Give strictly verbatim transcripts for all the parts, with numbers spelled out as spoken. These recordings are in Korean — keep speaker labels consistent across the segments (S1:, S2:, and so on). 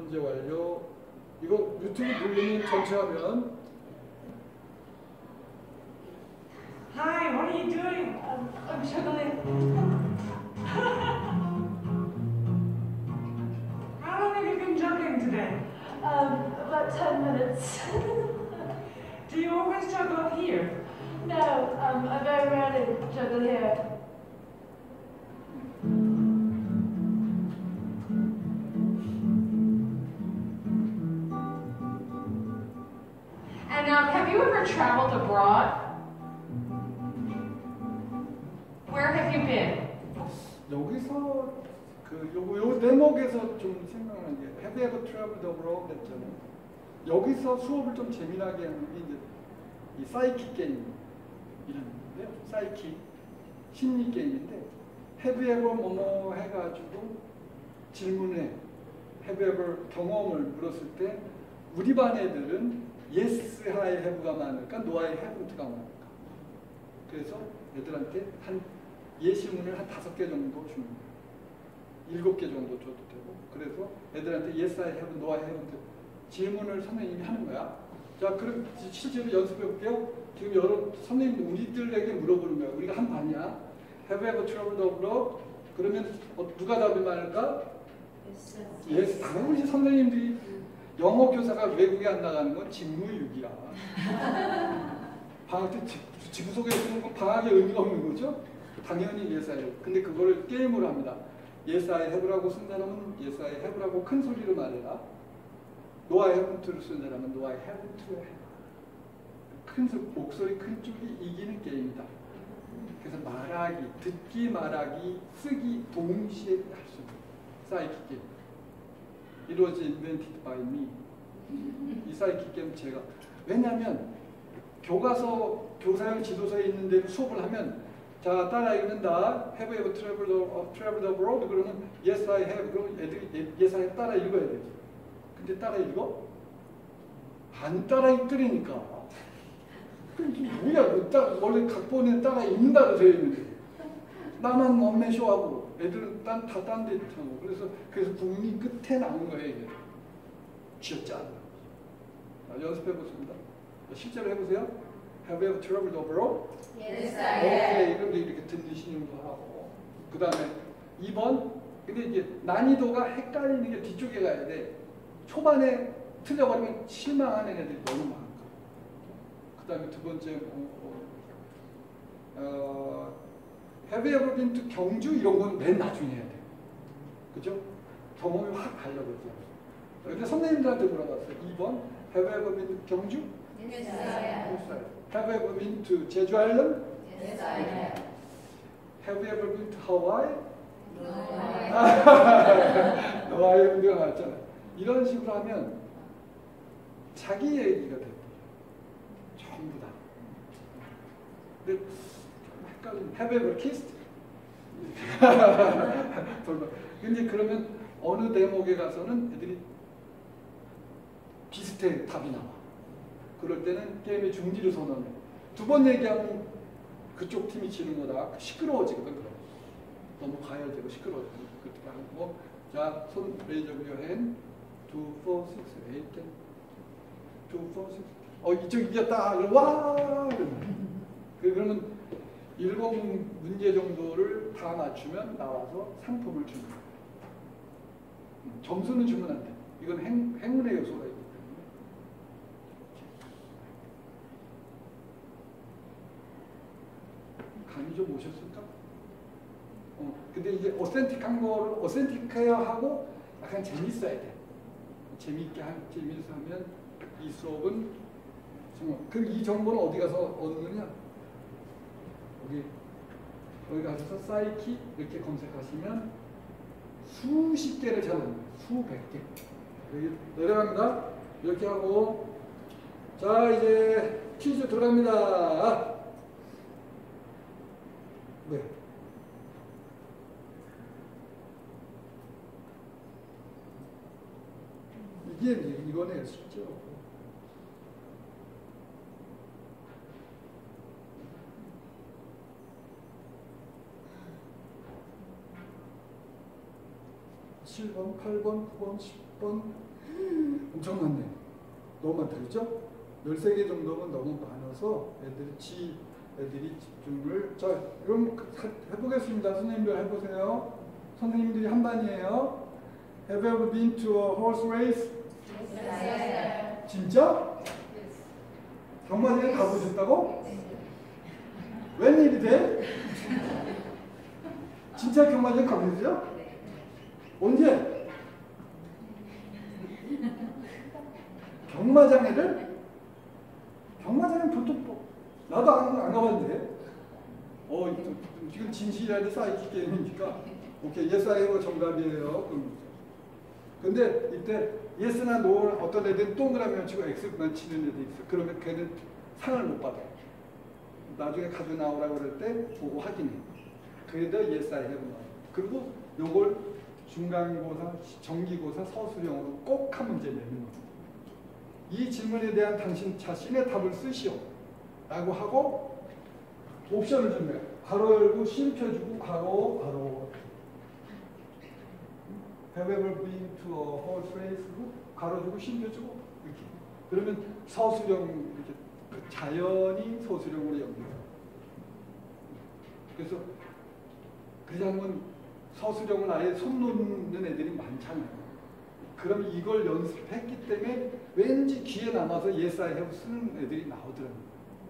S1: 현재 완료. 이거 유튜브 누르면 전체 화면.
S2: Hi, what are you doing? Um, I'm juggling. How long have you been juggling today?
S3: Um, about ten minutes.
S2: Do you always juggle here?
S3: No, um, I very rarely juggle here.
S4: And um, have you ever traveled abroad? Where have you been?
S1: 여기서 그 요거 요 대목에서 좀 생각나는 게 Have you ever traveled abroad? 했잖아요. 여기서 수업을 좀 재미나게 하는 게 이제 이 사이키 게임 이런데요. 사이키 심리 게임인데 Have you ever 뭐뭐 해가지고 질문에 Have you ever 경험을 물었을 때 우리 반 애들은 Yes, I have가 많을까? No, I haven't가 많을까? 그래서 애들한테 한 예시문을 한 다섯 개 정도 주는 거예요. 일곱 개 정도 줘도 되고 그래서 애들한테 Yes, I have, No, I haven't 질문을 선생님이 하는 거야. 자, 그럼 실제로 연습해 볼게요. 지금 여러 선생님 우리들에게 물어보는 거야. 우리가 한 반이야. Have you ever traveled abroad? 그러면 어, 누가 답이 많을까?
S3: Yes.
S1: Yes. 당연히 선생님들이 영어 교사가 외국에 안 나가는 건 직무유기야. 방학 때 지구속에 쓰는 건 방학에 의미가 없는 거죠? 당연히 Yes, I have. 근데 그거를 게임으로 합니다. Yes, I have라고 쓴 사람은 Yes, I have라고 큰 소리로 말해라. No, I haven't를 쓴 사람은 No, I haven't 해라. 큰 소, 목소리 큰 쪽이 이기는 게임이다. 그래서 말하기, 듣기, 말하기, 쓰기 동시에 할 수 있는 사이키 게임. It was invented by me. 이 사이키 게임 제가 왜냐하면 교과서 교사용 지도서에 있는 대로 수업을 하면 자 따라 읽는다. Have you ever traveled, uh, traveled abroad? 그러면 Yes, I have. 그럼 애들이 Yes, I have 따라 읽어야 되지. 근데 따라 읽어? 안 따라 읽더라니까. 뭐야? 원래 각본에 따라 읽는다고 되어 있는데 나만 원맨쇼하고 애들은 딴, 다 딴 데 있고 그래서 그래서 국리 끝에 나온 거예요. 이게. 쥐었지 않아. 연습해 보겠습니다. 실제로 해보세요. Have you ever traveled abroad?
S3: Yes,
S1: I have. 오케이, 그럼 이렇게 듣는 신용도 하고 그 다음에 이 번 근데 이제 난이도가 헷갈리는 게 뒤쪽에 가야 돼. 초반에 틀려버리면 실망하는 애들이 너무 많아. 그 다음에 두 번째 어, 어, 어, Have you ever been to 경주? 이런 건 맨 나중에 해야 돼. 그죠? 경험이 확 가려거든요. 근데 선생님들한테 물어봤어요. 이 번 Have you ever been to 경주?
S3: Yes, I have.
S1: Have you ever been to 제주 아일랜드?
S3: Yes, I have.
S1: Have you ever been to Hawaii?
S3: No, I
S1: No, I haven't가 나왔잖아. 이런 식으로 하면 자기 얘기가 돼요. 전부 다. 근데 헷갈리면 Have you ever kissed? 근데 그러면 어느 대목에 가서는 애들이 비슷해 답이 나와. 그럴 때는 게임의 중지를 선언해. 두 번 얘기하면 그쪽 팀이 지는 거다. 시끄러워지거든. 그럼. 너무 가열되고 시끄러워지고 그렇게 하고 자, 손 레이저 뷰어핸 two, four, six, eight, ten two, four, six 어, 이쪽 이겼다. 와! 그, 그러면 일곱 문제 정도를 다 맞추면 나와서 상품을 주는 거예요. 점수는 주면 안 돼. 이건 행, 행운의 요소가 있기 때문에. 감이 좀 오셨을까? 어, 근데 이제 어센틱한 거를 어센틱해야 하고 약간 재밌어야 돼. 재밌게 하, 재밌어 하면 이 수업은 정말. 그럼 이 정보는 어디 가서 얻느냐? 여기 여기 가셔서 사이키 이렇게 검색하시면 수십 개를 찾아내요. 수백 개. 여기 내려갑니다. 이렇게 하고 자 이제 퀴즈 들어갑니다. 네. 이게 이거네요, 실제로. 칠 번, 팔 번, 구 번, 십 번, 엄청 많네. 너무 많다, 그죠? 열세 개 정도면 너무 많아서 애들이 지, 애들이 집중을. 자, 그럼 해보겠습니다. 선생님들 해보세요. 선생님들이 한 반이에요. Have you ever been to a horse race?
S3: Yes.
S1: 진짜? 경마장에 가보셨다고? 웬일이 돼? 진짜 경마장에 가보셨어요? 언제? 경마장에를? 경마장은 보통 뭐, 나도 안, 안 가봤는데. 어, 지금 진실이라는 사이키 게임이니까. 오케이, yes, I have 정답이에요. 그럼. 근데 이때 yes나 no를 어떤 애들은 동그라미만 치고 x만 치는 애들이 있어. 그러면 걔는 상을 못 받아. 나중에 가져 나오라고 그럴 때 보고 확인해. 그래도 yes, I have 나와. 그리고 요걸 중간고사, 정기고사, 서술형으로 꼭 한 문제 내는 거예요. 이 질문에 대한 당신 자신의 답을 쓰시오. 라고 하고 옵션을 준 거예요. 괄호 열고 쉼표 주고 괄호 괄호. Have you ever been to a horse race? 괄호 주고 쉼표 주고 이렇게. 그러면 서술형 이렇게 그 자연히 서술형으로 연결해요. 그래서 그래서 한번 서술형을 아예 손 놓는 애들이 많잖아요. 그럼 이걸 연습했기 때문에 왠지 귀에 남아서 yes, I have 쓰는 애들이 나오더라고요.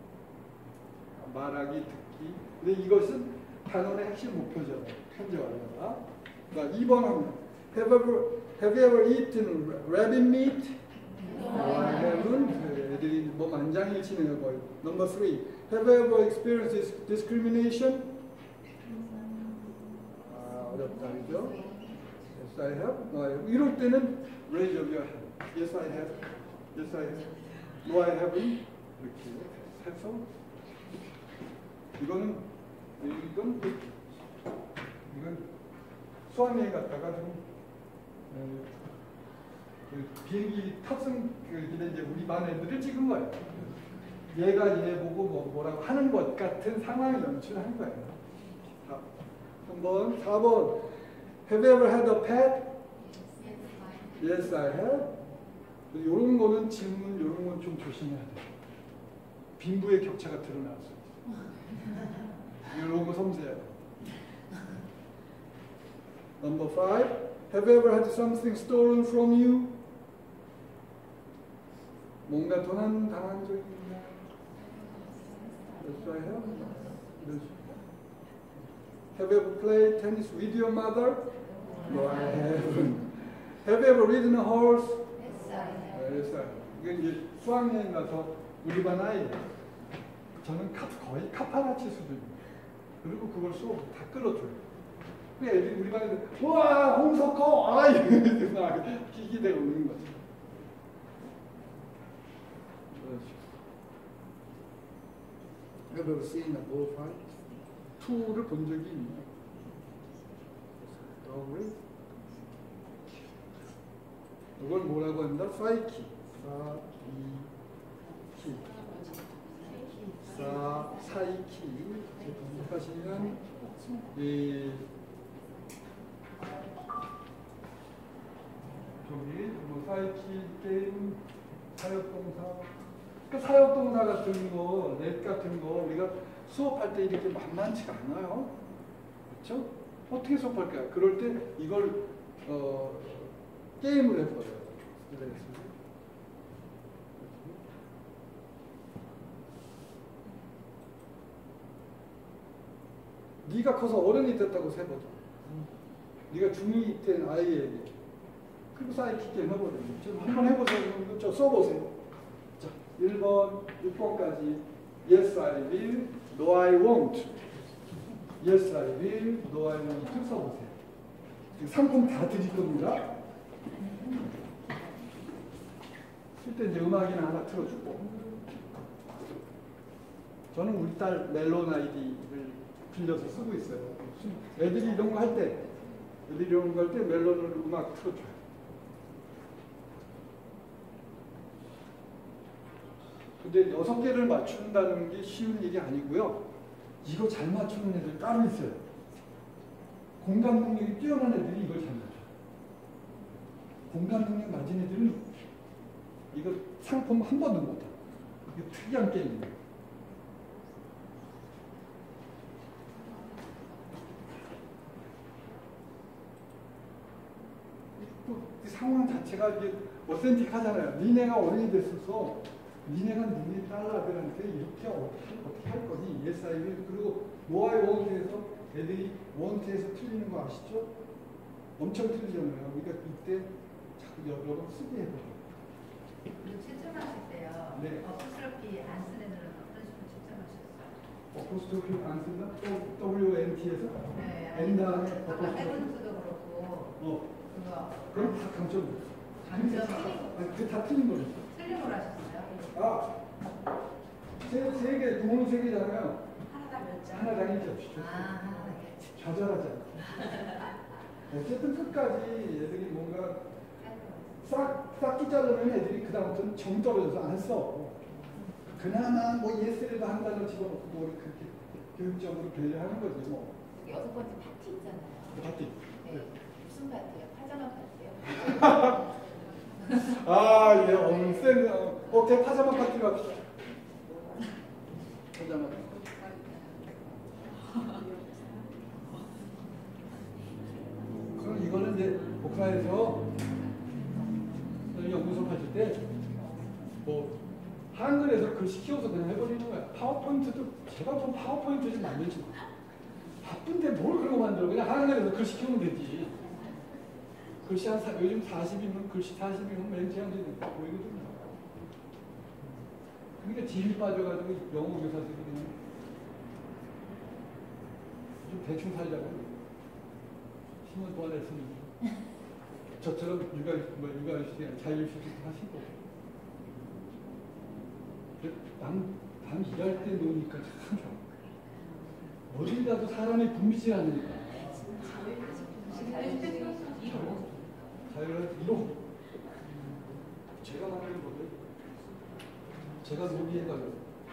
S1: 말하기, 듣기. 근데 이것은 단원의 핵심 목표잖아요. 현재 완료가. 자, 이 번 합니다. Have you ever, have you ever eaten rabbit meat? No, I haven't. 애들이 뭐 만장일치네요. 거의. Number three. Have you ever experienced discrimination? 아, 어렵다, 그죠? Yes, I have. No, I have. 이럴 때는 raise your hand. Yes, I have. Yes, I have. No, I haven't. 이렇게 해서 이거는 이건 이건 수학여행 갔다가 좀 어, 그 비행기 탑승 그 이제 우리 반 애들을 찍은 거예요. 얘가 얘 보고 뭐 뭐라고 하는 것 같은 상황을 연출한 거예요. 자, 한번 사 번. Have you ever had a pet? Yes, I have. 이런 거는 질문 이런 건 좀 조심해야 돼. 빈부의 격차가 드러날 수 있어. 이런 거 섬세해야 돼. Number five. Have you ever had something stolen from you? 뭔가 도난 당한 적이 있나? Yes, I have. Yes. Have you ever played tennis with your mother? No, I haven't. Have you ever ridden a horse?
S3: Yes, I have.
S1: Yes, I have. 이건 이제 수학여행 가서 우리 반 아이 저는 카, 거의 카파라치 수준입니다. 그리고 그걸 수업 다 끌어줘요. 그래 애들이 우리 반에 와 홍석호 아 이러면서 막 기기대고 오는 거죠. Have you ever seen a bullfight? 투를 본 적이 있나요? Dog 이걸 뭐라고 한다? 사이키. 사이키. 사, 사이키. 검색하시면 이 저기 뭐 사이키 게임 사역동사. 그 사역동사 같은 거, 넷 같은 거 우리가 수업할 때 이렇게 만만치가 않아요. 그렇죠? 어떻게 수업할까요? 그럴 때 이걸 어, 게임을 해버려요. 네가 커서 어른이 됐다고 세보자. 네가 중이 된 아이에게. 그리고 사이키 게임 해보자. 지금 한번 해보세요. 저 써보세요. 자, 일 번, 육 번까지 Yes, I will. No, I won't. Yes, I will. No, I won't. 써보세요. 상품 다 드릴 겁니다. 쓸 때 이제 음악이나 하나 틀어주고. 저는 우리 딸 멜론 아이디를 빌려서 쓰고 있어요. 애들이 이런 거 할 때, 애들이 이런 거 할 때 멜론을 음악 틀어줘요. 근데 여섯 개를 맞춘다는 게 쉬운 일이 아니고요. 이거 잘 맞추는 애들 따로 있어요. 공감 능력이 뛰어난 애들이 이걸 잘 맞춰요. 공감 능력 낮은 애들은 이거 상품 한 번도 못해. 이거 특이한 게임이에요. 또 그 상황 자체가 이게 어센틱하잖아요. 니네가 어른이 됐어서 니네가 니네 딸아들한테 이렇게 어떻게, 어떻게 할 거니? yes, I will. 그리고 no, I won't에서 애들이 won't에서 틀리는 거 아시죠? 엄청 틀리잖아요. 그러니까 이때 자꾸 여러 번 쓰게 해봐요.
S5: 그리고 채점하실 때요.
S1: 네.
S5: 어퍼스트로피 안 쓰는 애들은 어떤 식으로 채점하셨어요?
S1: 어포스트로피 안 쓴다? 더블유 엔 티에서?
S5: 네.
S1: N 다음에
S5: 아까
S1: 어포스트로피.
S5: 세븐스도 그렇고
S1: 어.
S5: 그거
S1: 그럼 다 강점.
S5: 강점
S1: 아니, 그게 다 틀린 거죠.
S5: 틀린 걸 하셨어요?
S1: 아, 세, 세 개, 구멍이 세 개잖아요.
S5: 하나당 몇 점?
S1: 하나당 일 점씩.
S5: 아, 하나당 일 점.
S1: 좌절하지 않고. 어쨌든 끝까지 애들이 뭔가 싹, 싹기 자르면 애들이 그다음부터는 정 떨어져서 안 써. 그나마 뭐 예스라도 한 단어 집어넣고 뭐 그렇게 교육적으로 배려하는 거지 뭐.
S6: 여섯 번째 파티 있잖아요.
S1: 파티.
S6: 네. 무슨 파티예요? 파자마 파티예요?
S1: 아, 예, 오늘 센, 어, 오케이, 파자마 파티로 합시다. 파자마. 그럼 이거는 이제 복사해서 연구 수업하실 때, 뭐, 한글에서 글씨 키워서 그냥 해버리는 거야. 파워포인트도, 제가 좀 파워포인트 좀 만들지 마. 바쁜데 뭘 그런 거 만들어. 그냥 한글에서 글씨 키우면 되지. 글씨 한, 사, 요즘 사십이면, 글씨 사십이면 멘트한 게 보이거든요. 그러니까 질이 빠져가지고 영어 교사들이 그냥 좀 대충 살자고. 신문 동안 했으면. 저처럼 육아, 뭐, 육아휴직, 자율휴직 하시고. 남, 남 일할 때 노니까 참 좋아. 어딜 가도 사람이 붐비지 않으니까. 자율 일 호. 제가 말하는 거예요. 제가 논의해가지고.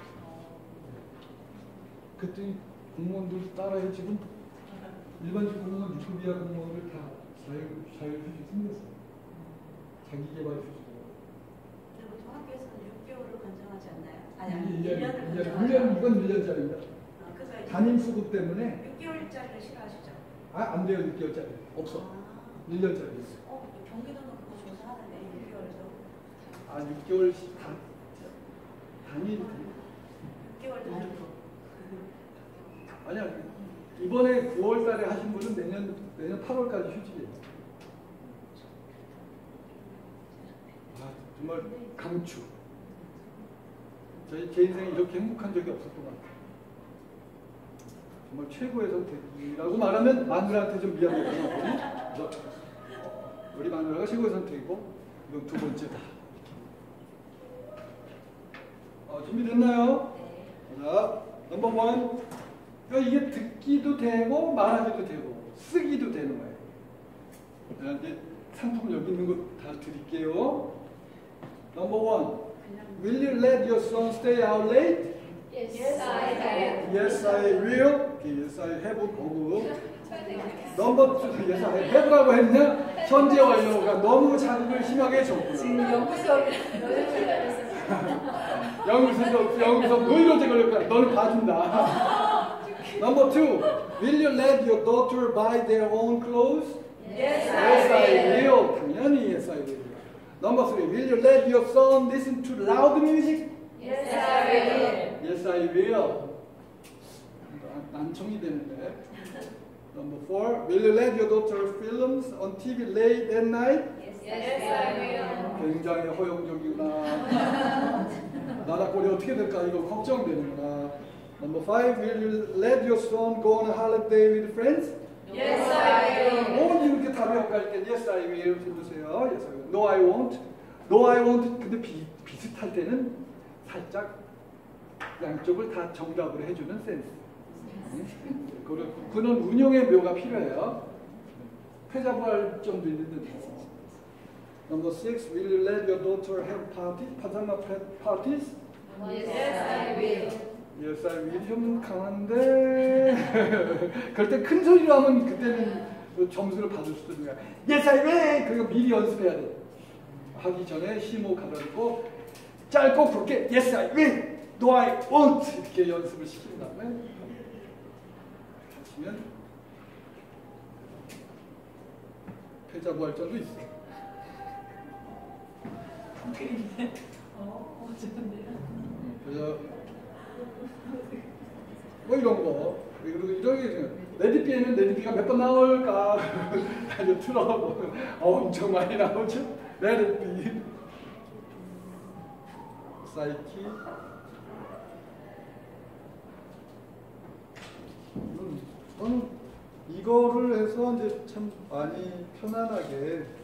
S1: 그랬더니 공무원들 따라해 지금 일반직 공무원, 유급이하 공무원을 다 자율, 자율휴직 생겼어요. 자기개발 휴직으로.
S7: 근데 보통 학교에서는 육 개월을 권장하지 않나요? 아니,
S1: 일
S7: 아니,
S1: 년,
S7: 일 년을
S1: 일 년,
S7: 권장하지
S1: 일 년,
S7: 않아요.
S1: 이건 일 년짜리입니다.
S7: 아, 그래서 이제
S1: 담임 수급 때문에
S7: 육 개월짜리를 싫어하시죠?
S1: 아, 안 돼요. 육 개월짜리. 없어.
S7: 아,
S1: 일 년짜리.
S7: 어, 경기도는 그거 조사하는데 육 개월에서
S1: 아, 육 개월씩 다, 단위.
S7: 육 개월 단위로.
S1: 아니야. 이번에 구월 달에 하신 분은 내년, 내년 팔월까지 휴직이에요. 아, 정말 강추. 저희 제 인생에 이렇게 행복한 적이 없었던 것 같아요. 정말 최고의 선택이라고 말하면 마누라한테 좀 미안해요. 그래서 우리 마누라가 최고의 선택이고 이건 두 번째다. 어, 준비됐나요? 자, 넘버 원. 그러니까 이게 듣기도 되고 말하기도 되고 쓰기도 되는 거예요. 자, 이제 상품 여기 있는 거 다 드릴게요. 넘버 원. Will you let your son stay out late?
S3: Yes, I have.
S1: Yes, I will. Yes, I have. 보고. 넘버 투. Yes, I have라고 했냐? 현재 완료가 너무 자극을 심하게 줬구나.
S3: 연구 수업 여자친구가
S1: 영수도 영수 너 이러지 그럴까? 너는 봐준다. 넘버 투. Will you let your daughter buy their own clothes?
S3: Yes,
S1: Yes, I will. 당연히 yes, I will. Number three. Will you let your son listen to loud music?
S3: Yes, I will.
S1: Yes, I will. 난청이 되는데. Number four. Will you let your daughter films on T V late at night?
S3: Yes, I will.
S1: 굉장히 허용적이구나. 나라 꼴이 어떻게 될까 이거 걱정되는구나. Number five. Will you let your son go on a holiday with friends?
S3: Yes, I will.
S1: 어, 이렇게 답이 엇갈릴 때 yes, I will 해보세요. Yes, I will. No, I won't. No, I won't. 근데 비, 비슷할 때는 살짝 양쪽을 다 정답으로 해주는 센스. 그런, 그런 운용의 묘가 필요해요. 패자부할 점도 있는데. Number six, will you let your daughter have parties? 파자마 parties?
S3: Yes, I will.
S1: Yes, I will 좀 강한데. 그럴 때 큰 소리로 하면 그때는 그 점수를 받을 수도 있는 거야. Yes, I will. 그리고 미리 연습해야 돼. 하기 전에 시모 가다듬고 짧고 굵게 Yes, I will. No, I won't. 이렇게 연습을 시킨 다음에 하시면 패자부활전도 있어.
S5: 어, 좋은데요?
S1: 그래서 뭐 이런 거 그리고 이런 게 레디비에는 레디비가 몇 번 나올까 아주 틀어보면 엄청 많이 나오죠. 레디비 사이키 음, 저는 이거를 해서 이제 참 많이 편안하게